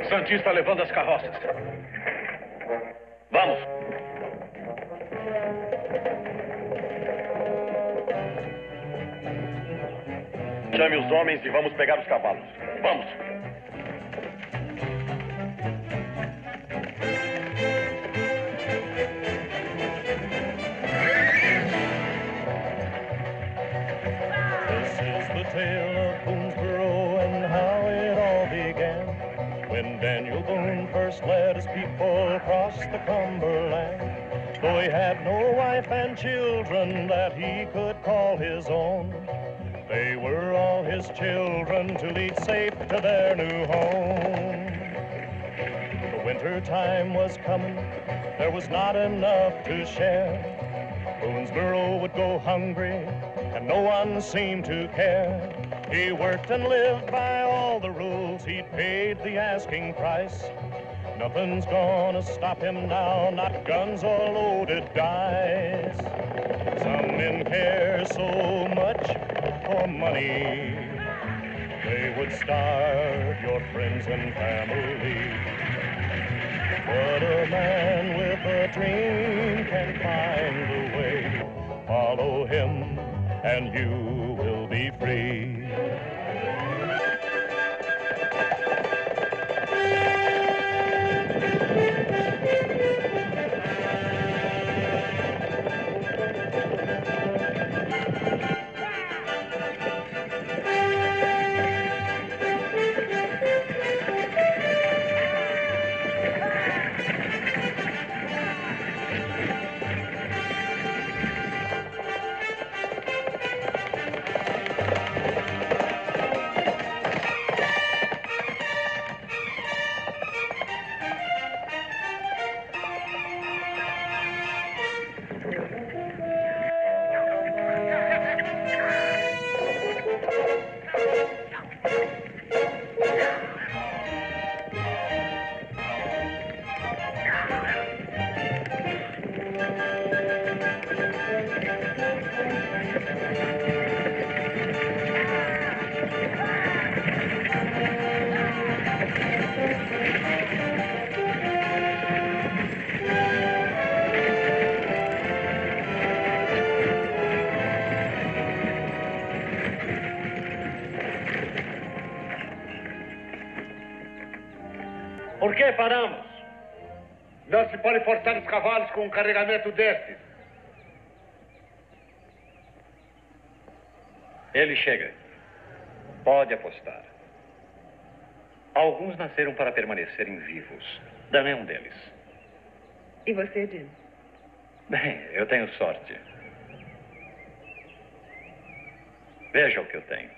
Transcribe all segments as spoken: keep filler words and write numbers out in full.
Santi está levando as carroças. Vamos. Chame os homens e vamos pegar os cavalos. Vamos. This is the tale of Boonesboro and how it all began. When Daniel Boone first led his people across the Cumberland. Though he had no wife and children that he could call his own, they were all his children to lead safe to their new home. The winter time was coming, there was not enough to share. Boonesboro would go hungry, and no one seemed to care. He worked and lived by all the rules, he'd paid the asking price. Nothing's gonna stop him now, not guns or loaded dice. Some men care so much for money, they would starve your friends and family. But a man with a dream can find a way. Follow him and you will be free. Por que paramos? Não se pode forçar os cavalos com um carregamento destes. Ele chega. Pode apostar. Alguns nasceram para permanecerem vivos. Dan é um deles. E você, Jim? Bem, eu tenho sorte. Veja o que eu tenho.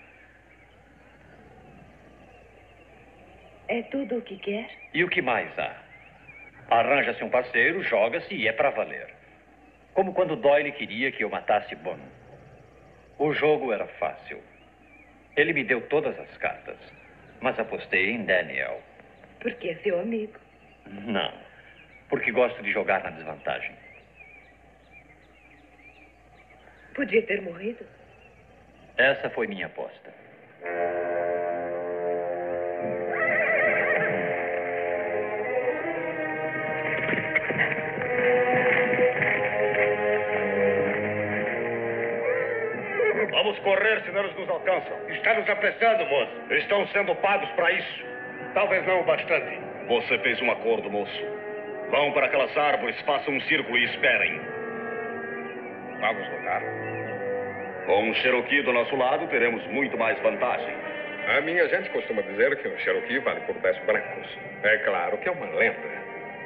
É tudo o que quer? E o que mais há? Arranja-se um parceiro, joga-se e é para valer. Como quando Doyle queria que eu matasse Boone. O jogo era fácil. Ele me deu todas as cartas, mas apostei em Daniel. Porque é seu amigo. Não, porque gosto de jogar na desvantagem. Podia ter morrido. Essa foi minha aposta. Vamos correr, senão eles nos alcançam. Está nos apressando, moço. Estão sendo pagos para isso. Talvez não o bastante. Você fez um acordo, moço. Vão para aquelas árvores, façam um círculo e esperem. Vamos lutar. Com um Cherokee do nosso lado, teremos muito mais vantagem. A minha gente costuma dizer que um Cherokee vale por dez brancos. É claro que é uma lenda.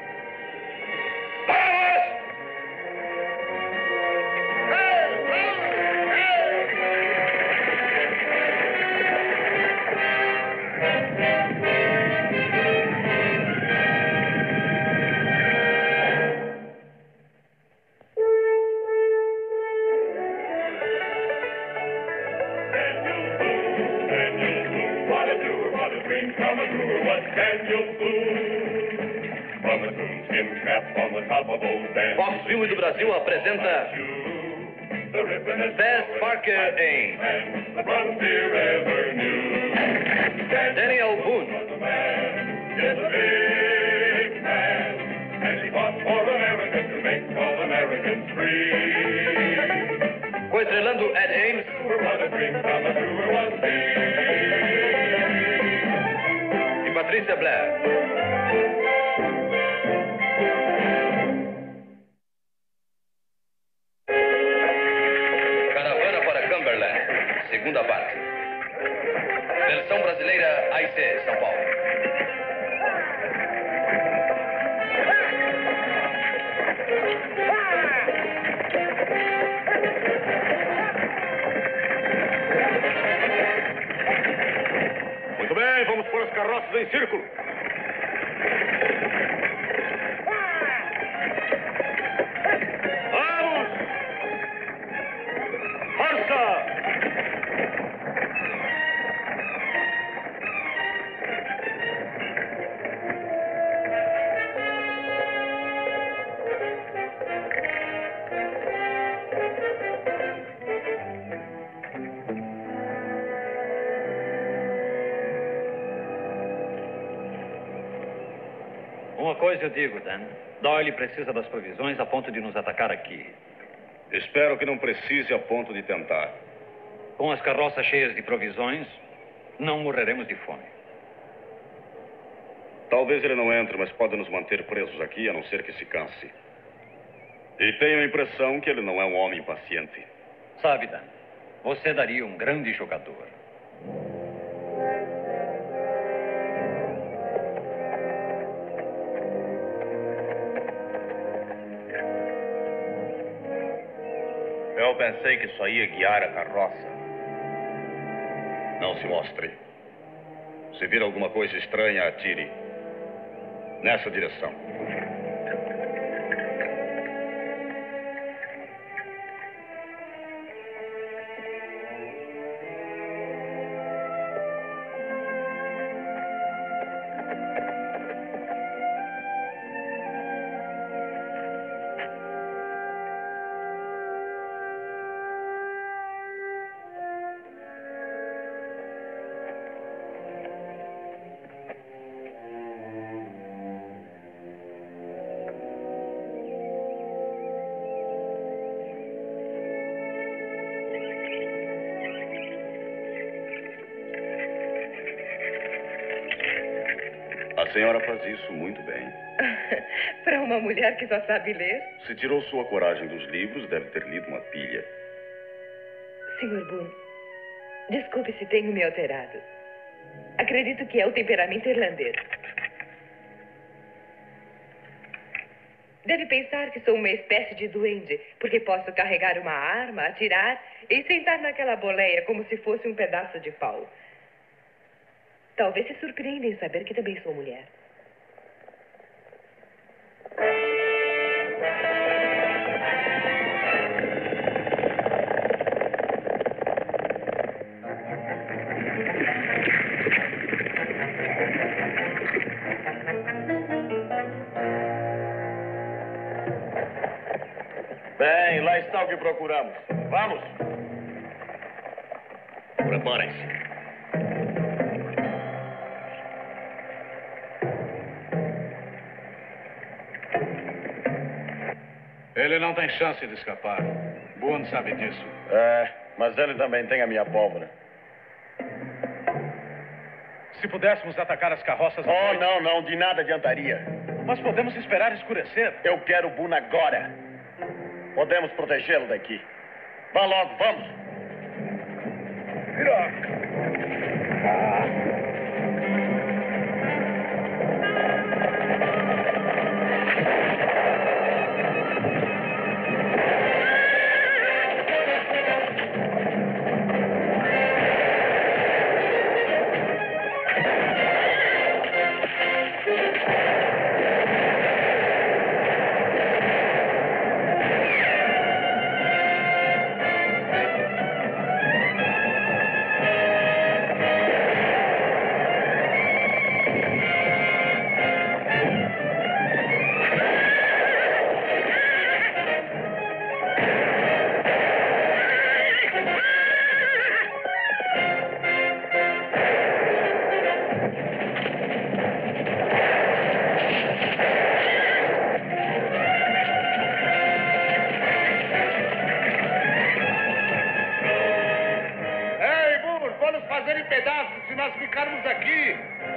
Fox Filme do Brasil apresenta Tess Parker em Daniel Boone. is a big man, and he fought for America to make all Americans free. Coestrelando Ed Ames. What a dream come true was he. E Patrícia Blair. Caravana para Cumberland, segunda parte. Versão brasileira A I C, São Paulo. Muito bem, vamos pôr as carroças em círculo. Vamos! Força! Uma coisa eu digo, Dan. Doyle precisa das provisões a ponto de nos atacar aqui. Espero que não precise a ponto de tentar. Com as carroças cheias de provisões, não morreremos de fome. Talvez ele não entre, mas pode nos manter presos aqui, a não ser que se canse. E tenho a impressão que ele não é um homem paciente. Sabe, Dan, você daria um grande jogador. Eu pensei que só ia guiar a carroça. Não se mostre. Se vir alguma coisa estranha, atire. Nessa direção. A senhora faz isso muito bem. Para uma mulher que só sabe ler? Se tirou sua coragem dos livros, deve ter lido uma pilha. senhor Boone, desculpe se tenho me alterado. Acredito que é o temperamento irlandês. Deve pensar que sou uma espécie de duende, porque posso carregar uma arma, atirar e sentar naquela boleia como se fosse um pedaço de pau. Talvez se surpreenda em saber que também sou mulher. Bem, lá está o que procuramos. Vamos! Preparem-se. Ele não tem chance de escapar. Boone sabe disso. É, mas ele também tem a minha pólvora. Se pudéssemos atacar as carroças... à Oh, noite- não, não, de nada adiantaria. Mas podemos esperar escurecer. Eu quero o Boone agora. Podemos protegê-lo daqui. Vá logo, vamos!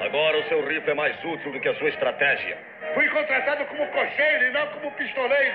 Agora o seu rifle é mais útil do que a sua estratégia. Fui contratado como cocheiro e não como pistoleiro.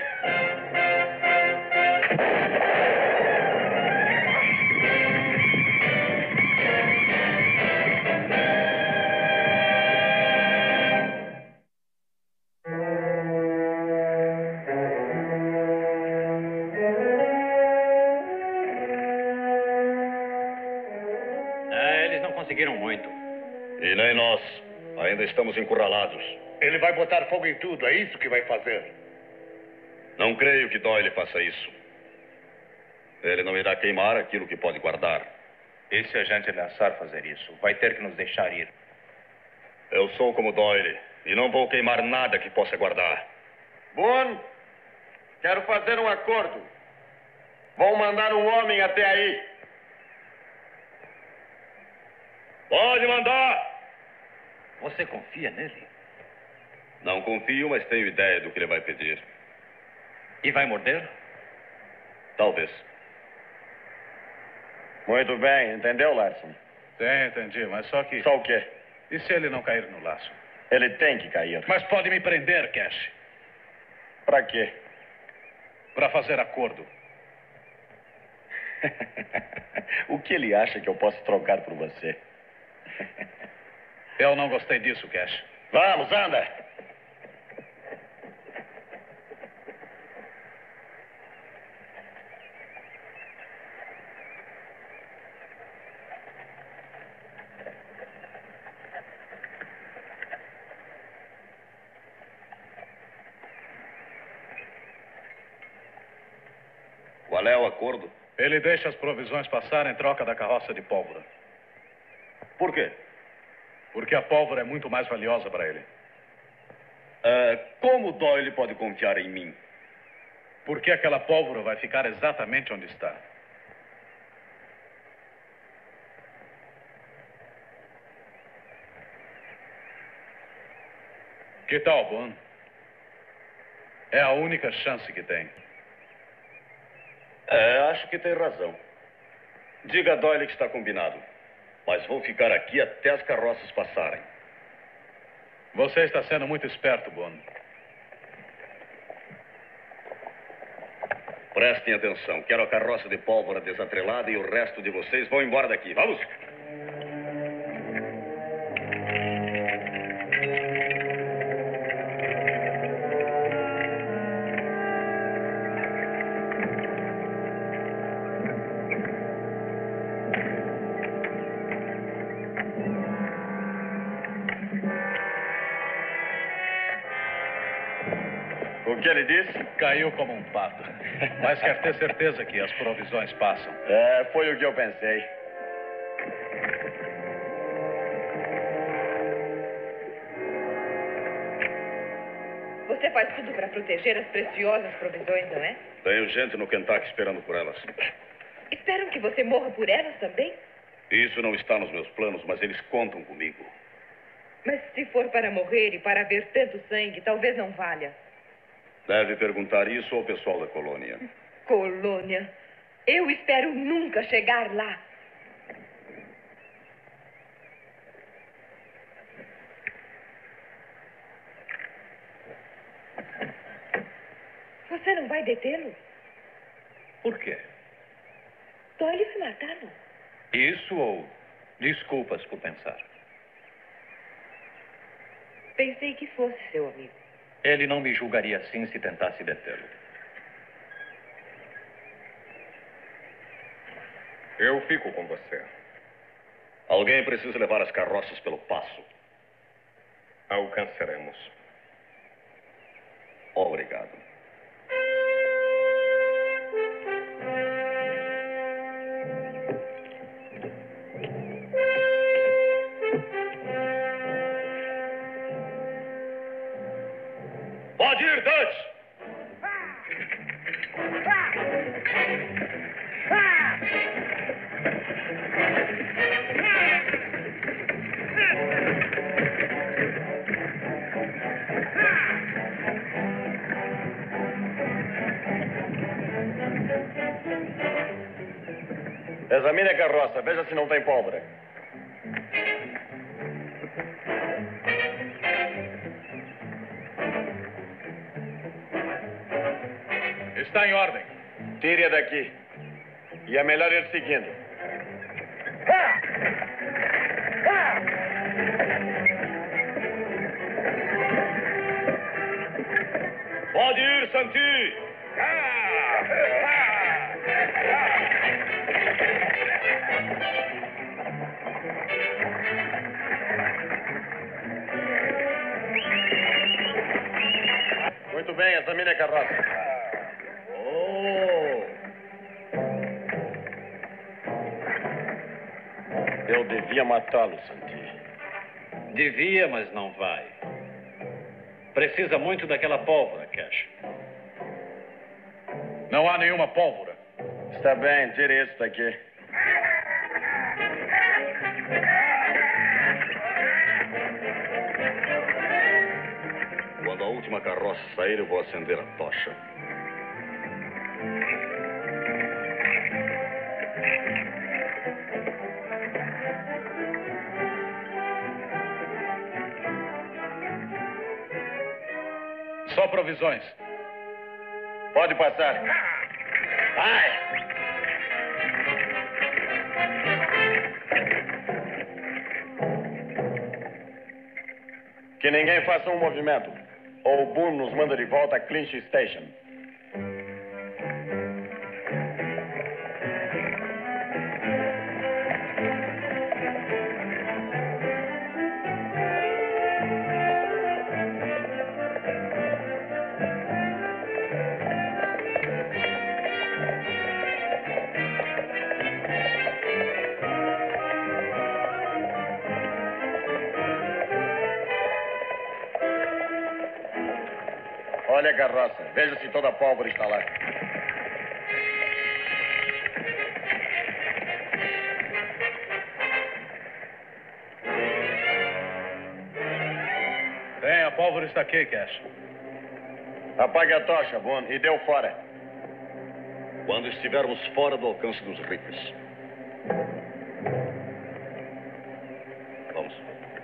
É, eles não conseguiram muito. E nem nós. Ainda estamos encurralados. Ele vai botar fogo em tudo, é isso que vai fazer. Não creio que Doyle faça isso. Ele não irá queimar aquilo que pode guardar. E se a gente ameaçar fazer isso? Vai ter que nos deixar ir. Eu sou como Doyle e não vou queimar nada que possa guardar. Boone, quero fazer um acordo. Vou mandar um homem até aí. Pode mandar! Você confia nele? Não confio, mas tenho ideia do que ele vai pedir. E vai morder? Talvez. Muito bem, entendeu, Larson? Sim, entendi, mas só que... Só o quê? E se ele não cair no laço? Ele tem que cair. Mas pode me prender, Cash. Pra quê? Para fazer acordo. O que ele acha que eu posso trocar por você? Eu não gostei disso, Cash. Vamos, anda! Qual é o acordo? Ele deixa as provisões passar em troca da carroça de pólvora. Por quê? Porque a pólvora é muito mais valiosa para ele. Uh, como Doyle pode confiar em mim? Porque aquela pólvora vai ficar exatamente onde está. Que tal, Boone? É a única chance que tem. É, acho que tem razão. Diga a Doyle que está combinado. Mas vou ficar aqui até as carroças passarem. Você está sendo muito esperto, Boone. Prestem atenção. Quero a carroça de pólvora desatrelada e o resto de vocês vão embora daqui. Vamos! O que ele disse? Caiu como um pato. Mas quer ter certeza que as provisões passam. É, foi o que eu pensei. Você faz tudo para proteger as preciosas provisões, não é? Tenho gente no Kentucky esperando por elas. Esperam que você morra por elas também? Isso não está nos meus planos, mas eles contam comigo. Mas se for para morrer e para ver tanto sangue, talvez não valha. Deve perguntar isso ao pessoal da colônia. Colônia. Eu espero nunca chegar lá. Você não vai detê-lo? Por quê? Doyle vai matá-lo. Isso ou desculpas por pensar? Pensei que fosse seu amigo. Ele não me julgaria assim se tentasse detê-lo. Eu fico com você. Alguém precisa levar as carroças pelo passo. Alcançaremos. Obrigado. Pode ir, Dutch! Examine a carroça, veja se não tem pólvora. Está em ordem. Tire-a daqui. E é melhor ir seguindo. Pode ir, Santi! Muito bem, examine a carroça. Oh! Eu devia matá-lo, Santi. Devia, mas não vai. Precisa muito daquela pólvora, Cash. Não há nenhuma pólvora. Está bem, tire isso daqui. Quando a última carroça sair, eu vou acender a tocha. Só provisões. Pode passar. Ai! Que ninguém faça um movimento, ou o Boone nos manda de volta a Clinch Station. Olha a carroça. Veja se toda a pólvora está lá. Tem, a pólvora está aqui, Cash. Apague a tocha, Boone, e deu fora. Quando estivermos fora do alcance dos rifles. Vamos.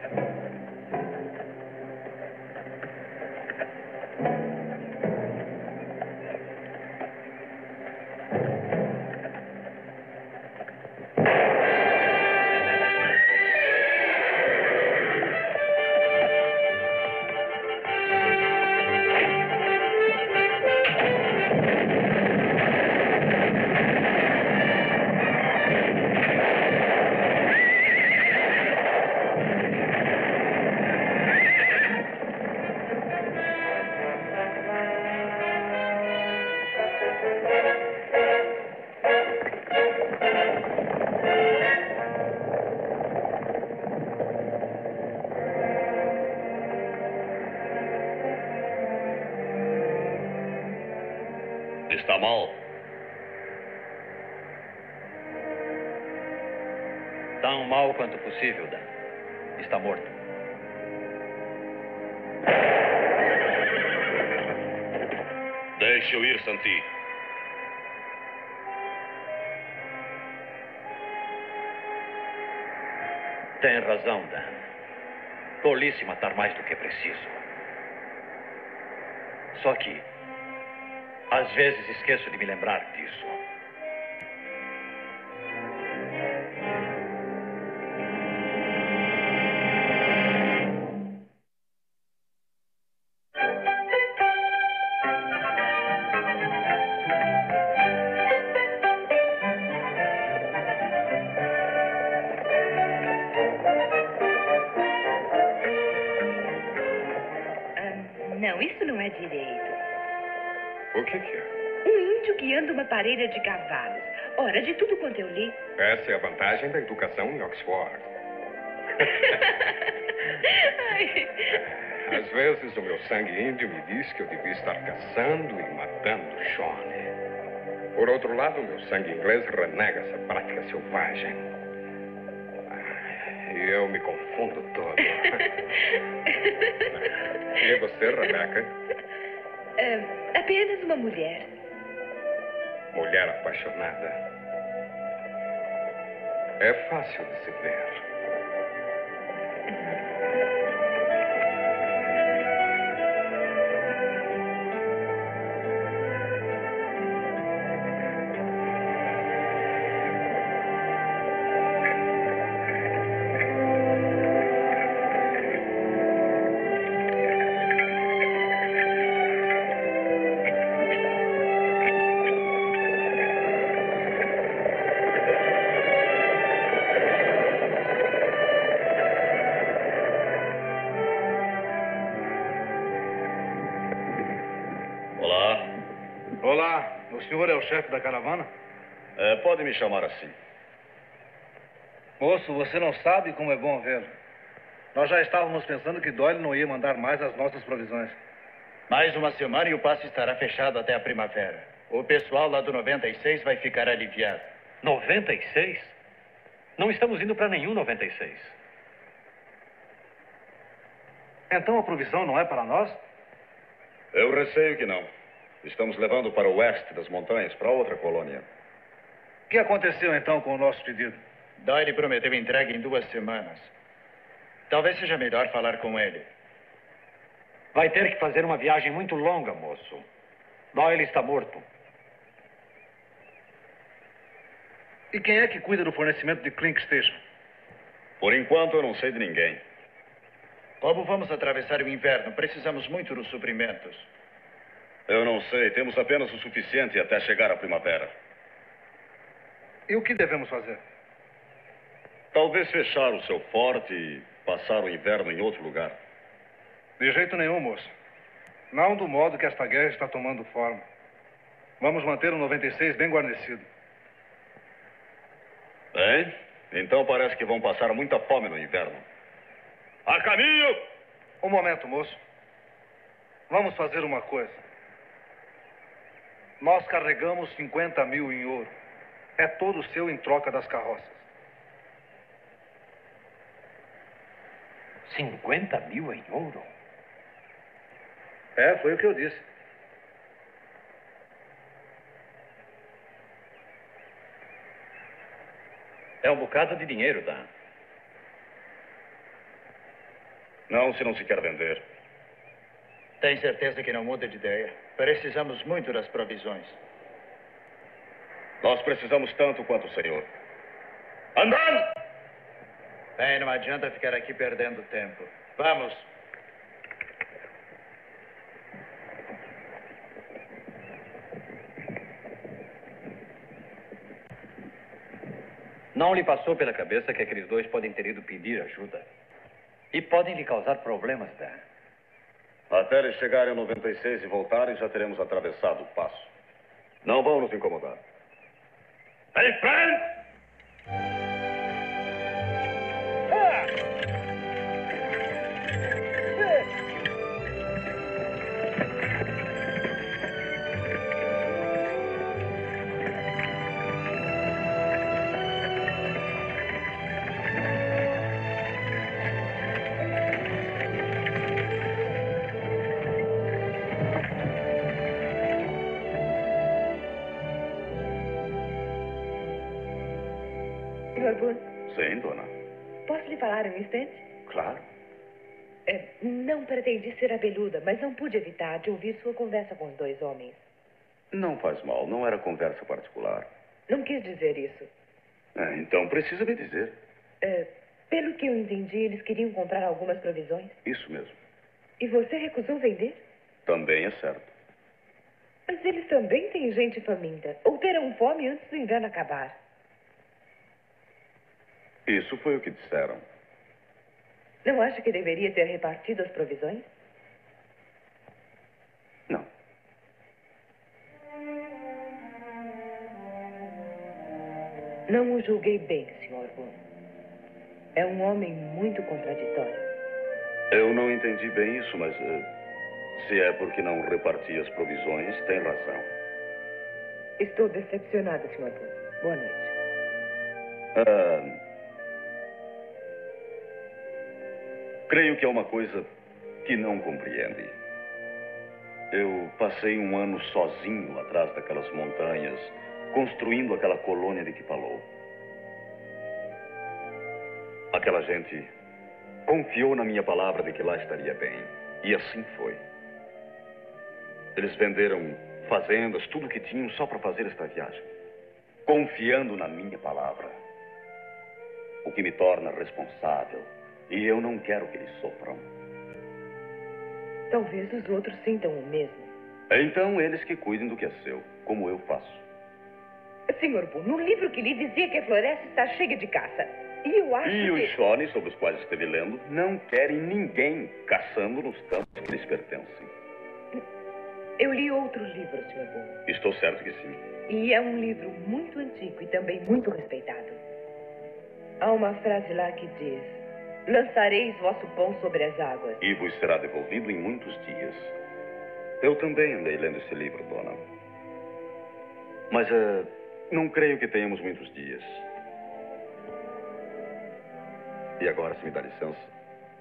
Está mal? Tão mal quanto possível, Dan. Está morto. Deixe-o ir, Santi. Tem razão, Dan. Tolice matar mais do que é preciso. Só que, às vezes, esqueço de me lembrar disso. Não, isso não é direito. O que que é? Um índio guiando uma parelha de cavalos. Ora, de tudo quanto eu li. Essa é a vantagem da educação em Oxford. Ai. Às vezes o meu sangue índio me diz que eu devia estar caçando e matando Shawnee. Por outro lado, o meu sangue inglês renega essa prática selvagem. E eu me confundo todo. E você, Rebecca? É, apenas uma mulher. Mulher apaixonada. É fácil de se ver. Olá. Olá, o senhor é o chefe da caravana? É, pode me chamar assim. Moço, você não sabe como é bom vê-lo. Nós já estávamos pensando que Doyle não ia mandar mais as nossas provisões. Mais uma semana e o passo estará fechado até a primavera. O pessoal lá do noventa e seis vai ficar aliviado. noventa e seis? Não estamos indo para nenhum noventa e seis. Então a provisão não é para nós? Eu receio que não. Estamos levando para o oeste das montanhas, para outra colônia. O que aconteceu então com o nosso pedido? Doyle prometeu entrega em duas semanas. Talvez seja melhor falar com ele. Vai ter que fazer uma viagem muito longa, moço. Doyle está morto. E quem é que cuida do fornecimento de Clink Station? Por enquanto, eu não sei de ninguém. Como vamos atravessar o inverno? Precisamos muito dos suprimentos. Eu não sei. Temos apenas o suficiente até chegar à primavera. E o que devemos fazer? Talvez fechar o seu forte e passar o inverno em outro lugar. De jeito nenhum, moço. Não do modo que esta guerra está tomando forma. Vamos manter o noventa e seis bem guarnecido. Bem, então parece que vão passar muita fome no inverno. A caminho! Um momento, moço. Vamos fazer uma coisa. Nós carregamos cinquenta mil em ouro. É todo seu em troca das carroças. cinquenta mil em ouro? É, foi o que eu disse. É um bocado de dinheiro, Dan. Não, se não se quer vender. Tem certeza que não muda de ideia? Precisamos muito das provisões. Nós precisamos tanto quanto o senhor. Andando! Bem, não adianta ficar aqui perdendo tempo. Vamos. Não lhe passou pela cabeça que aqueles dois podem ter ido pedir ajuda? E podem lhe causar problemas, Dan. Até eles chegarem a noventa e seis e voltarem, já teremos atravessado o passo. Não vão nos incomodar. Em frente! senhor Boone? Sim, dona. Posso lhe falar um instante? Claro. É, não pretendi ser abeluda, mas não pude evitar de ouvir sua conversa com os dois homens. Não faz mal, não era conversa particular. Não quis dizer isso. É, então precisa me dizer. É, pelo que eu entendi, eles queriam comprar algumas provisões. Isso mesmo. E você recusou vender? Também é certo. Mas eles também têm gente faminta. Ou terão fome antes do inverno acabar. Isso foi o que disseram. Não acha que deveria ter repartido as provisões? Não. Não o julguei bem, senhor Boone. É um homem muito contraditório. Eu não entendi bem isso, mas uh, se é porque não reparti as provisões, tem razão. Estou decepcionada, senhor Boone. Boa noite. Ah, creio que é uma coisa que não compreende. Eu passei um ano sozinho atrás daquelas montanhas, construindo aquela colônia de que falou. Aquela gente confiou na minha palavra de que lá estaria bem. E assim foi. Eles venderam fazendas, tudo que tinham só para fazer esta viagem. Confiando na minha palavra. O que me torna responsável. E eu não quero que eles sofram. Talvez os outros sintam o mesmo. Então eles que cuidem do que é seu, como eu faço. senhor Boone, no livro que li dizia que a floresta está cheia de caça. E eu acho E que... os Shawnee, sobre os quais esteve lendo, não querem ninguém caçando nos campos que lhes pertencem. Eu li outro livro, senhor Boone. Estou certo que sim. E é um livro muito antigo e também muito respeitado. Há uma frase lá que diz: lançareis vosso pão sobre as águas. E vos será devolvido em muitos dias. Eu também andei lendo esse livro, dona. Mas uh, não creio que tenhamos muitos dias. E agora, se me dá licença.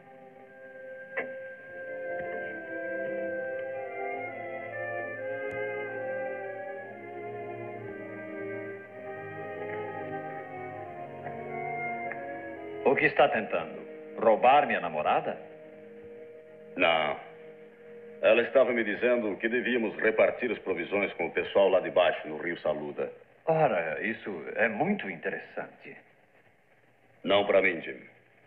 O que está tentando? Roubar minha namorada? Não. Ela estava me dizendo que devíamos repartir as provisões com o pessoal lá de baixo, no Rio Saluda. Ora, isso é muito interessante. Não para mim, Jim.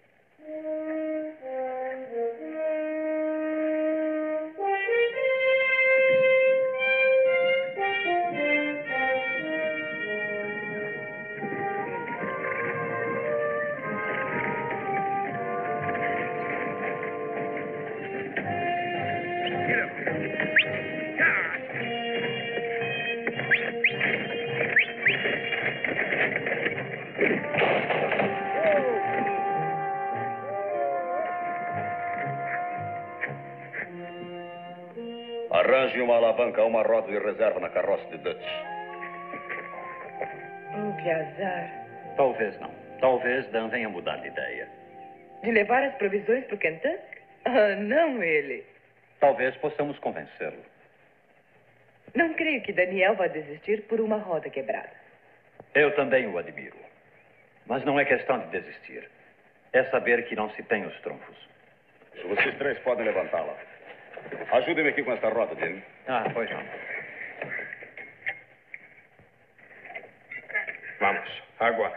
Arranje uma alavanca a uma roda de reserva na carroça de Dutch. Oh, que azar. Talvez não. Talvez Dan venha mudar de ideia. De levar as provisões para o Kentucky? Ah, não ele. Talvez possamos convencê-lo. Não creio que Daniel vá desistir por uma roda quebrada. Eu também o admiro. Mas não é questão de desistir. É saber que não se tem os trunfos. Vocês três podem levantá-la. Ajudem-me aqui com esta roda, Jim. Ah, pois não. Vamos, agora.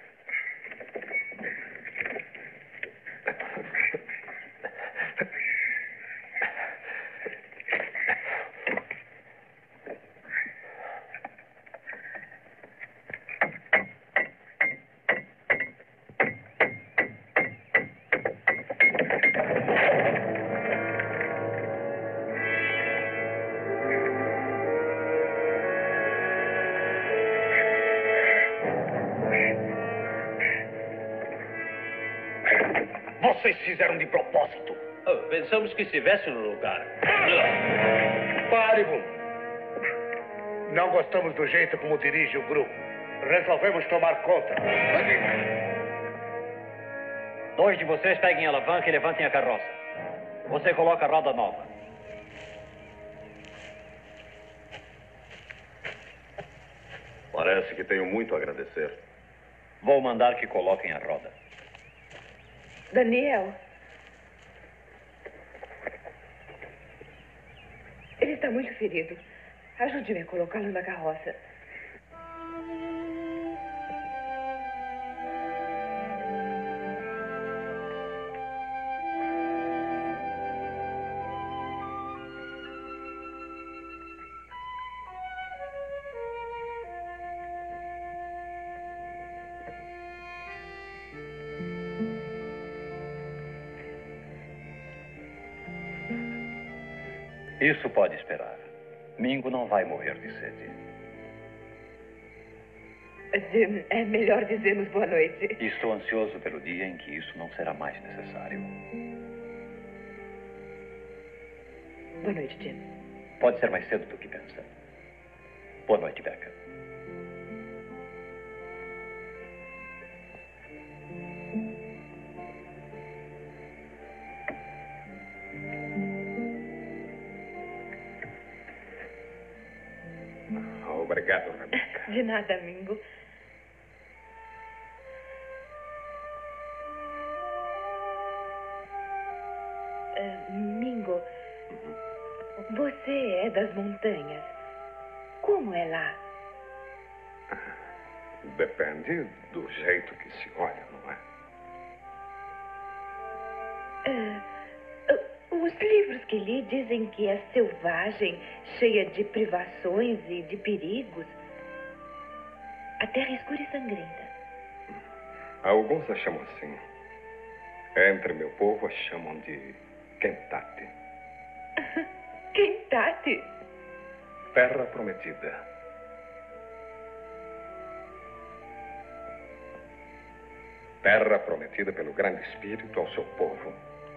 Vocês fizeram de propósito. Oh, pensamos que estivesse no lugar. Pare, Boone. Não gostamos do jeito como dirige o grupo. Resolvemos tomar conta. Dois de vocês peguem a alavanca e levantem a carroça. Você coloca a roda nova. Parece que tenho muito a agradecer. Vou mandar que coloquem a roda. Daniel. Ele está muito ferido. Ajude-me a colocá-lo na carroça. Isso pode esperar. Mingo não vai morrer de sede. Jim, é melhor dizermos boa noite. Estou ansioso pelo dia em que isso não será mais necessário. Boa noite, Jim. Pode ser mais cedo do que pensa. Boa noite, Becca. Obrigado, Rebecca. De nada, Mingo. Uh, Mingo, você é das montanhas. Como é lá? Depende do jeito que se olha, não é? Uh, uh, os livros que li dizem que é selvagem, cheia de privações e de perigos. A terra é escura e sangrenta. Alguns a chamam assim. Entre meu povo a chamam de Kentucky. Kentucky? Terra Prometida. Terra prometida pelo Grande Espírito ao seu povo.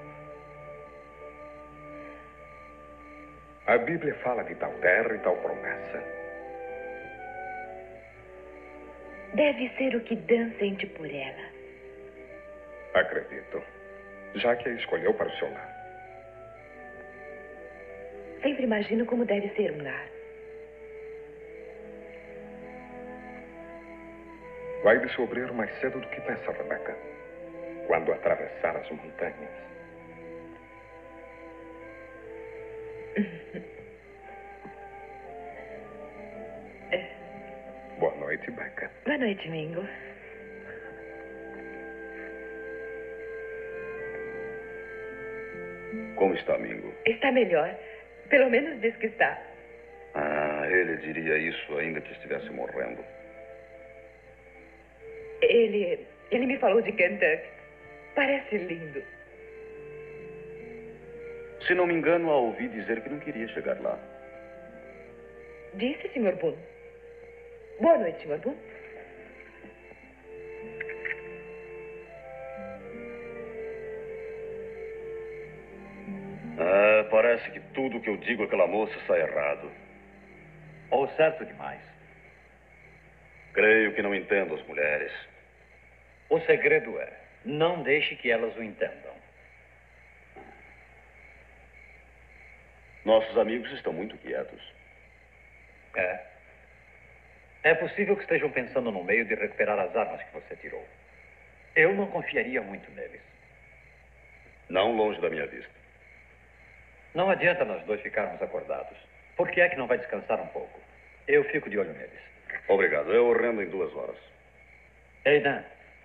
A Bíblia fala de tal terra e tal promessa. Deve ser o que Dan sente por ela. Acredito. Já que a escolheu para o seu lar. Sempre imagino como deve ser um lar. Vai descobrir mais cedo do que pensa, Rebecca. Quando atravessar as montanhas. Boa noite, Becca. Boa noite, Mingo. Como está, Mingo? Está melhor. Pelo menos diz que está. Ah, ele diria isso ainda que estivesse morrendo. Ele... ele me falou de Kentucky. Parece lindo. Se não me engano, a ouvi dizer que não queria chegar lá. Disse, senhor Boone. Boa noite, senhor Boone. Ah, parece que tudo que eu digo àquela moça está errado. Ou certo demais. Creio que não entendo as mulheres. O segredo é, não deixe que elas o entendam. Nossos amigos estão muito quietos. É. É possível que estejam pensando no meio de recuperar as armas que você tirou. Eu não confiaria muito neles. Não longe da minha vista. Não adianta nós dois ficarmos acordados. Por que é que não vai descansar um pouco? Eu fico de olho neles. Obrigado. Eu rendo em duas horas. Ei, Dan.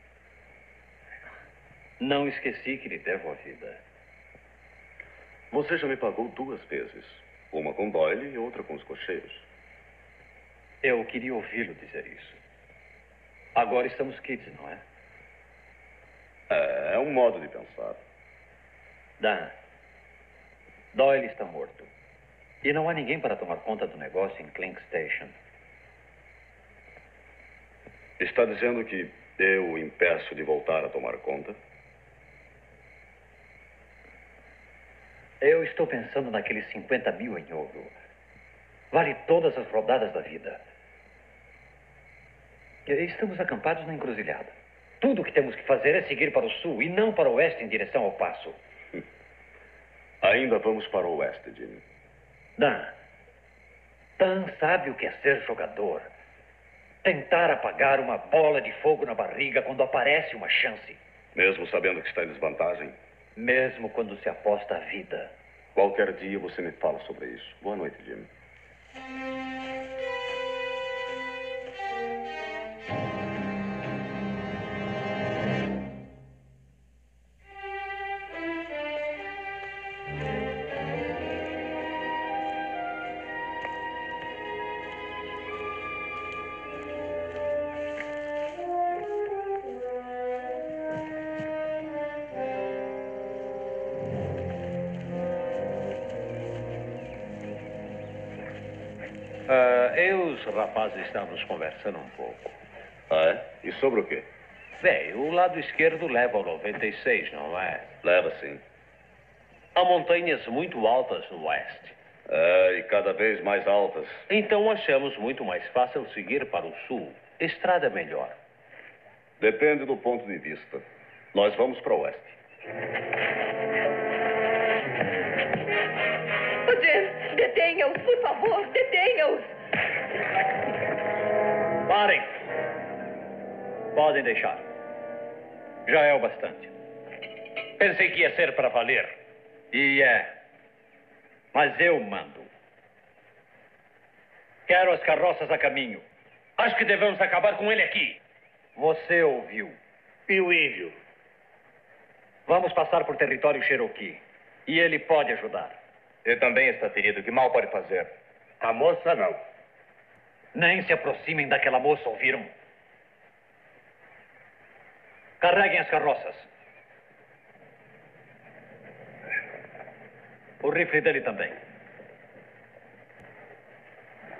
Não esqueci que lhe devo a vida. Você já me pagou duas vezes. Uma com Doyle e outra com os cocheiros. Eu queria ouvi-lo dizer isso. Agora estamos quites, não é? É, é um modo de pensar. Dan, Doyle está morto. E não há ninguém para tomar conta do negócio em Clink Station. Está dizendo que eu o impeço de voltar a tomar conta? Eu estou pensando naqueles cinquenta mil em ouro. Vale todas as rodadas da vida. Estamos acampados na encruzilhada. Tudo o que temos que fazer é seguir para o sul e não para o oeste em direção ao passo. Ainda vamos para o oeste, Jimmy. Dan. Dan sabe o que é ser jogador. Tentar apagar uma bola de fogo na barriga quando aparece uma chance. Mesmo sabendo que está em desvantagem? Mesmo quando se aposta a vida. Qualquer dia você me fala sobre isso. Boa noite, Jimmy. Uh, eu e os rapazes estávamos conversando um pouco. Ah, é? E sobre o quê? Bem, o lado esquerdo leva ao noventa e seis, não é? Leva, sim. Há montanhas muito altas no oeste. É, e cada vez mais altas. Então achamos muito mais fácil seguir para o sul. Estrada melhor. Depende do ponto de vista. Nós vamos para o oeste. O Jim, detenha-os, por favor, detenha-os. Parem. Podem deixar. Já é o bastante. Pensei que ia ser para valer. E é. Mas eu mando. Quero as carroças a caminho. Acho que devemos acabar com ele aqui. Você ouviu. E o índio? Vamos passar por território Cherokee. E ele pode ajudar. Ele também está ferido. Que mal pode fazer? A moça não. Nem se aproximem daquela moça, ouviram? Carreguem as carroças. O rifle dele também.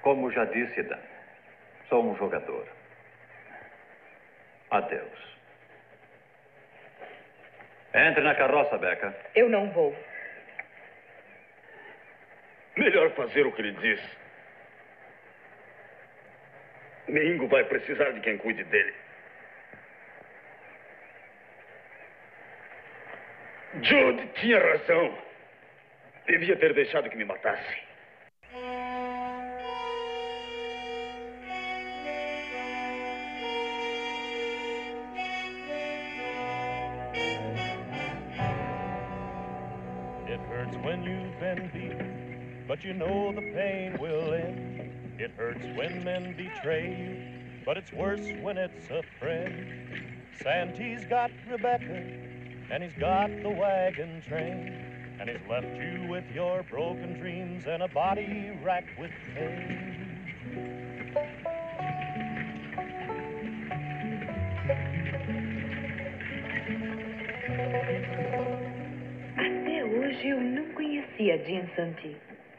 Como já disse, Dan, sou um jogador. Adeus. Entre na carroça, Becca. Eu não vou. Melhor fazer o que ele diz. Mingo vai precisar de quem cuide dele. Jude tinha razão. Devia ter deixado que me matasse. It hurts when you've been beaten, but you know the pain will end. It hurts when men betray you, but it's worse when it's a friend. Santy's got Rebecca, and he's got the wagon train, and he's left you with your broken dreams and a body racked with pain. Até hoje eu não conhecia Jim Santee.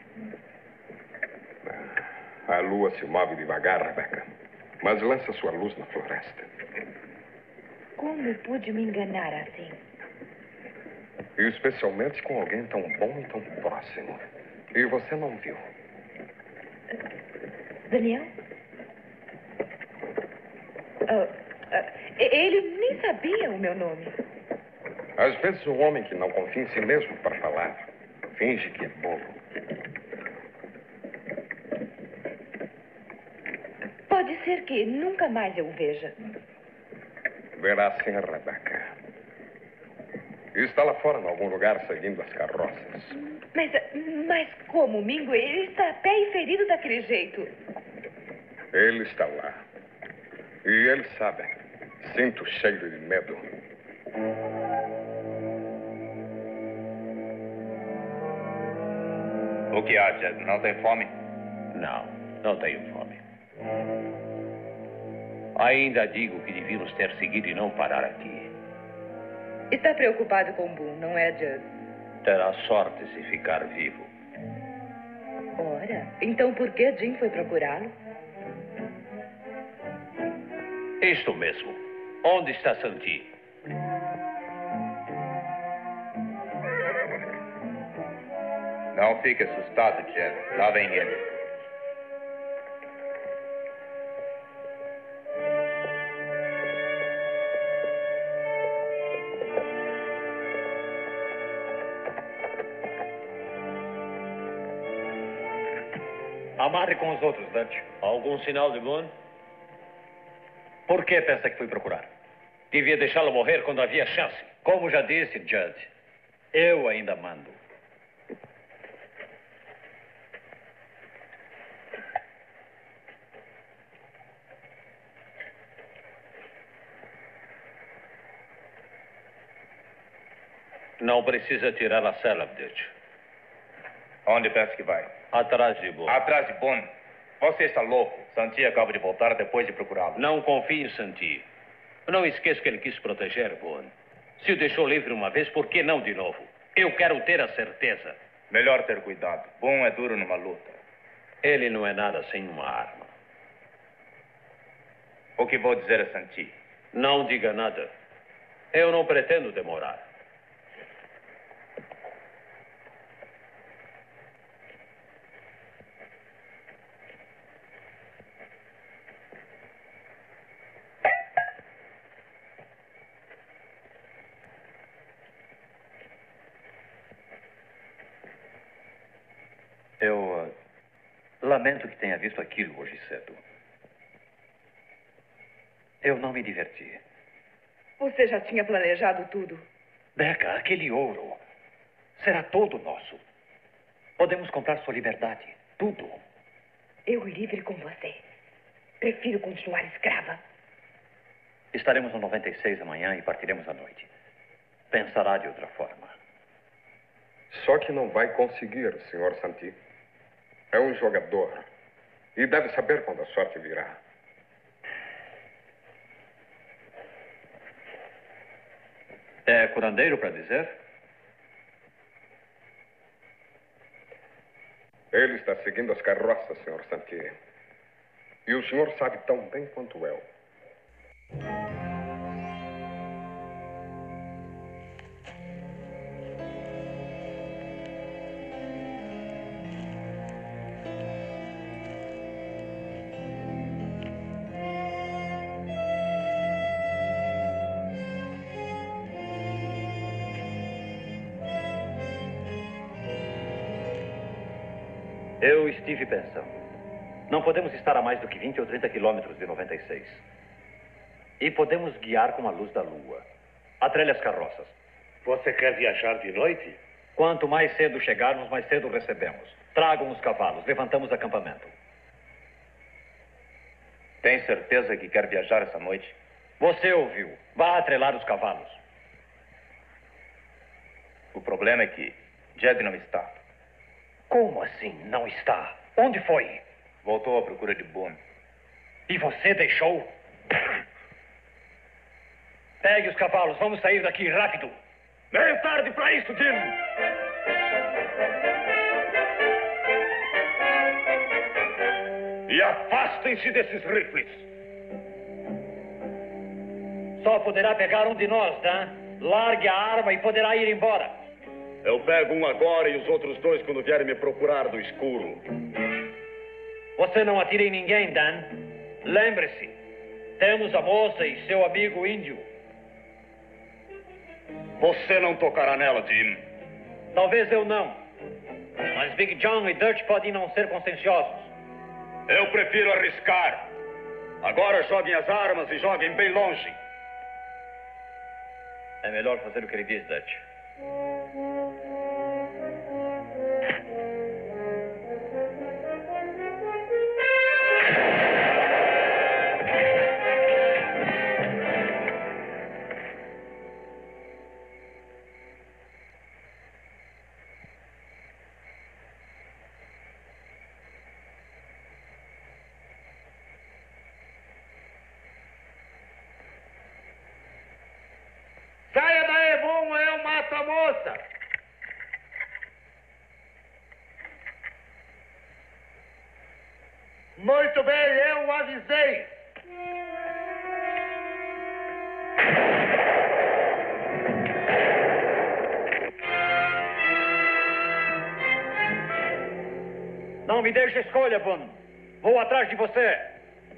A lua se move devagar, Rebecca, mas lança sua luz na floresta. Como pude me enganar assim? E especialmente com alguém tão bom e tão próximo. E você não viu. Daniel? Ah, ah, ele nem sabia o meu nome. Às vezes o homem que não confia em si mesmo para falar, finge que é bobo. Pode ser que nunca mais eu o veja. Verá sim, Rebecca. Está lá fora, em algum lugar, seguindo as carroças. Mas, mas como, Mingo? Ele está a pé e ferido daquele jeito. Ele está lá. E ele sabe. Sinto o cheiro de medo. O que há, Jed? Não tem fome? Não, não tenho fome. Ainda digo que devíamos ter seguido e não parar aqui. Está preocupado com Boone, não é, Jud? Terá sorte se ficar vivo. Ora, então por que Jim foi procurá-lo? Isto mesmo. Onde está Santee? Não fique assustado, Jed. Lá vem ele. Amarre com os outros, Dutch. Algum sinal de Boone? Por que pensa que fui procurar? Devia deixá-lo morrer quando havia chance. Como já disse, Judge, eu ainda mando. Não precisa tirar a cela, Dutch. Onde pensa que vai? Atrás de Boone. Atrás de Boone? Você está louco. Santee acaba de voltar depois de procurá-lo. Não confie em Santee. Não esqueça que ele quis proteger Boone. Se o deixou livre uma vez, por que não de novo? Eu quero ter a certeza. Melhor ter cuidado. Boone é duro numa luta. Ele não é nada sem uma arma. O que vou dizer a Santee? Não diga nada. Eu não pretendo demorar. Eu uh, lamento que tenha visto aquilo hoje cedo. Eu não me diverti. Você já tinha planejado tudo? Becca, aquele ouro será todo nosso. Podemos comprar sua liberdade. Tudo. Eu livre com você. Prefiro continuar escrava. Estaremos no noventa e seis amanhã e partiremos à noite. Pensará de outra forma. Só que não vai conseguir, senhor Santee. É um jogador. E deve saber quando a sorte virá. É curandeiro para dizer? Ele está seguindo as carroças, senhor Santier. E o senhor sabe tão bem quanto eu. Eu estive pensando. Não podemos estar a mais do que vinte ou trinta quilômetros de noventa e seis. E podemos guiar com a luz da lua. Atrelhe as carroças. Você quer viajar de noite? Quanto mais cedo chegarmos, mais cedo recebemos. Tragam os cavalos, levantamos acampamento. Tem certeza que quer viajar essa noite? Você ouviu. Vá atrelar os cavalos. O problema é que Jed não está. Como assim não está? Onde foi? Voltou à procura de Boone. E você deixou? Pegue os cavalos, vamos sair daqui rápido. Meio tarde para isso, Jim. E afastem-se desses rifles. Só poderá pegar um de nós, Dan. Largue a arma e poderá ir embora. Eu pego um agora e os outros dois quando vierem me procurar no escuro. Você não atira em ninguém, Dan. Lembre-se, temos a moça e seu amigo índio. Você não tocará nela, Jim. Talvez eu não. Mas Big John e Dutch podem não ser conscienciosos. Eu prefiro arriscar. Agora joguem as armas e joguem bem longe. É melhor fazer o que ele diz, Dutch. Saia daí, Boone, eu mato a moça. Muito bem, eu avisei. Não me deixe escolha, Boone. Vou atrás de você.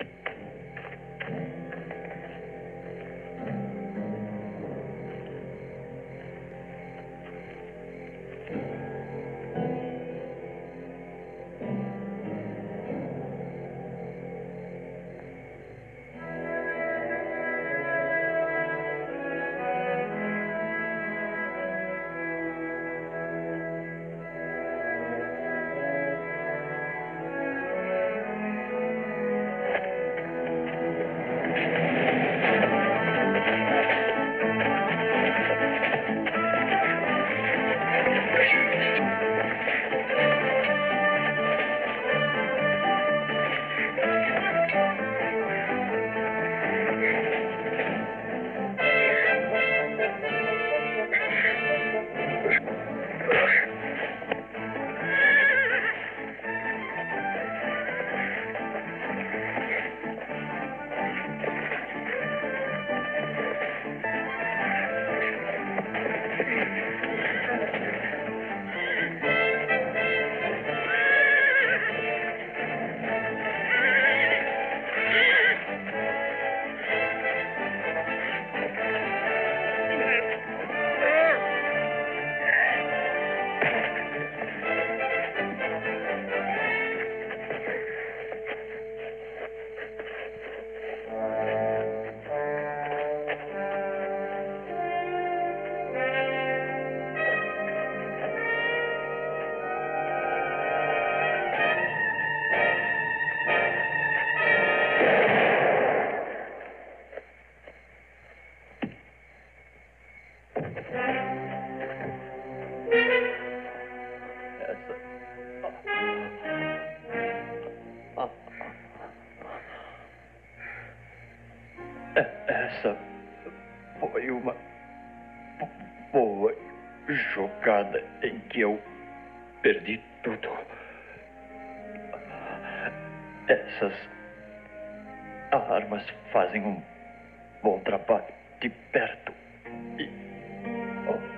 Essa foi uma boa jogada em que eu perdi tudo. Essas armas fazem um bom trabalho de perto. E... oh.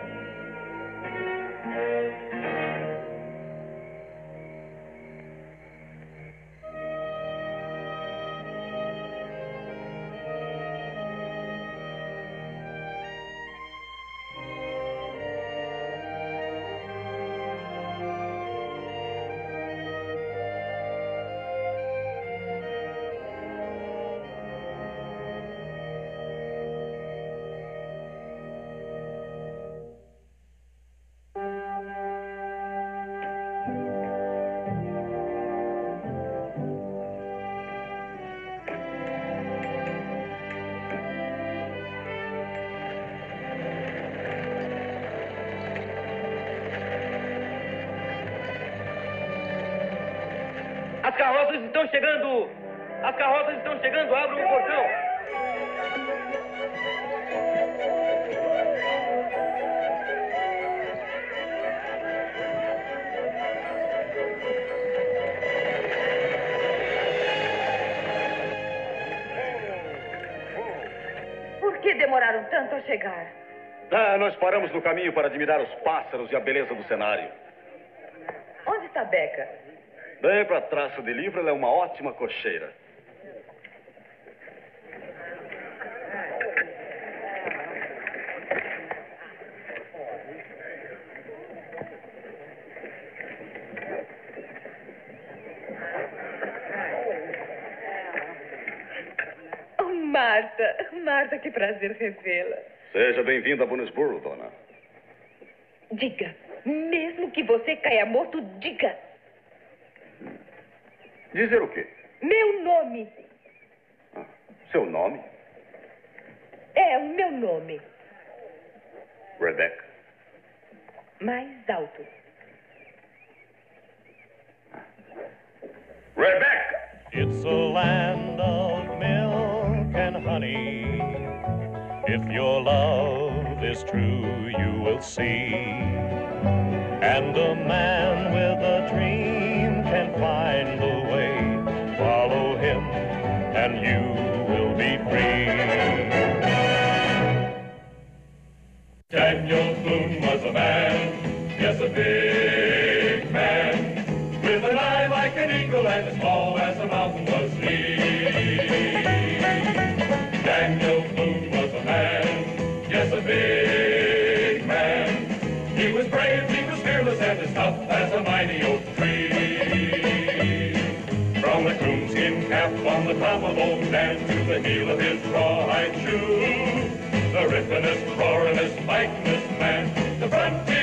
As carroças estão chegando! As carroças estão chegando! Abram o portão! Por que demoraram tanto a chegar? Ah, nós paramos no caminho para admirar os pássaros e a beleza do cenário. Onde está Becca? Bem para traço de livro, ela é uma ótima cocheira. Oh, Marta, Marta, que prazer revê-la. Seja bem-vinda a Boonesboro, dona. Diga, mesmo que você caia morto, diga. Dizer o quê? Meu nome. Ah, seu nome? É, o meu nome. Rebecca. Mais alto. Rebecca! It's a land of milk and honey. If your love is true, you will see. And a man with a dream can find a way. Follow him, and you will be free. Daniel Boone was a man, yes, a big man, with an eye like an eagle and as tall as a mountain was he. Daniel Boone was a man, yes, a big man. He was brave, he was fearless, and as tough as a mighty oak tree. From the coonskin cap on the top of Old Dan to the heel of his rawhide shoe, the rippenest, roaringest, fightingest man, the frontier